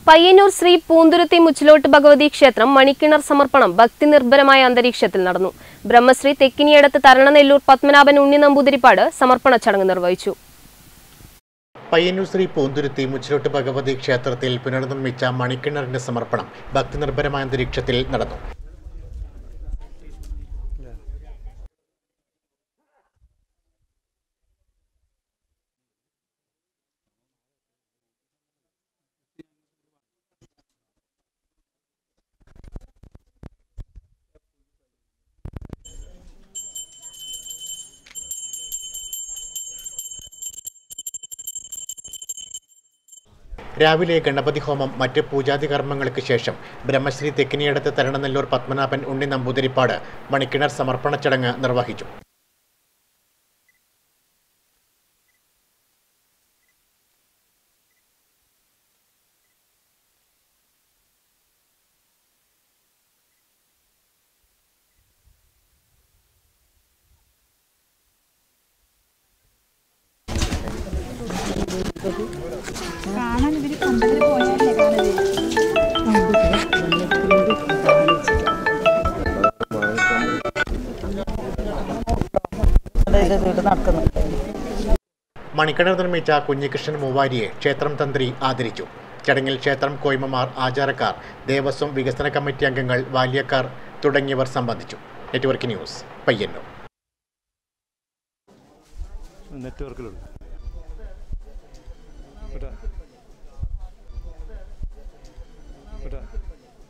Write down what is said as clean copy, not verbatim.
പയ്യന്നൂർ ശ്രീ പൂന്തുരുത്തി മുച്ചിലോട്ട് ഭഗവതി ക്ഷേത്രം മണിക്കിണർ സമർപ്പണം ഭക്തിനിർഭരമായ അന്തരീക്ഷത്തിൽ നടന്നു. ബ്രഹ്മശ്രീ തെക്കിനിയടത്ത് തരണനെല്ലൂർ പത്മനാഭൻ ഉണ്ണി നമ്പൂതിരിപ്പാട് സമർപ്പണ ചടങ്ങ് നിർവഹിച്ചു. പയ്യന്നൂർ ശ്രീ പൂന്തുരുത്തി മുച്ചിലോട്ട് ഭഗവതി ക്ഷേത്രത്തിൽ പുനർനിർമ്മിച്ച മണിക്കിണറിന്റെ സമർപ്പണം ഭക്തിനിർഭരമായ അന്തരീക്ഷത്തിൽ നടന്നു. രാവിലെ ഗണപതി ഹോമം മറ്റ് പൂജാതി കർമ്മങ്ങൾക്ക് ശേഷം ബ്രഹ്മശ്രീ തെക്കിനിയടത്ത് തരണനെല്ലൂർ പത്മനാഭൻ ഉണ്ണി നമ്പൂതിരിപ്പാട് മണിക്കിണർ സമർപ്പണ ചടങ്ങ് നിർവഹിച്ചു. മണിക്കിണർ നിർമ്മിച്ച കുഞ്ഞികൃഷ്ണൻ മൂവാരിയെ ക്ഷേത്രം തന്ത്രി ആദരിച്ചു. ചടങ്ങിൽ ക്ഷേത്രം കോയ്മമാർ, ആചാരക്കാർ, ദേവസ്വം വികസന കമ്മിറ്റി അംഗങ്ങൾ, ബാല്യക്കാർ തുടങ്ങിയവർ സംബന്ധിച്ചു. Network news, Payyanur. നെറ്റ്വർക്കിലുണ്ട്.